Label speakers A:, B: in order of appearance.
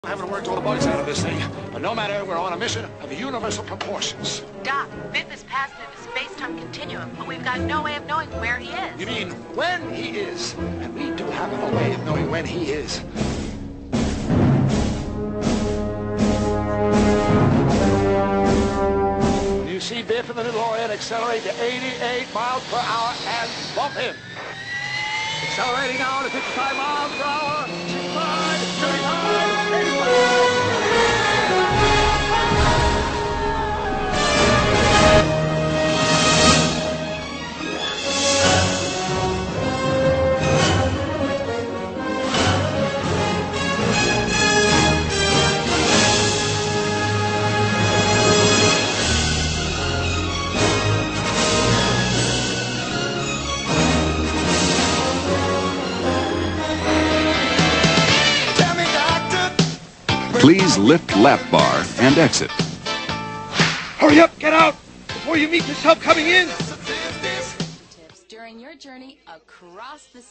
A: Having worked all the bugs out of this thing, but no matter, we're on a mission of universal proportions.
B: Doc, Biff is passed through the space-time continuum, but we've got no way of knowing where he is.
A: You mean when he is? And we do have a way of knowing when he is. You see Biff in the DeLorean accelerate to 88 miles per hour and bump him. Accelerating now to 55 miles per hour. 65, 35, 85.
C: Please lift lap bar and exit.
D: Hurry up, get out, before you meet yourself coming in.
B: During your journey across the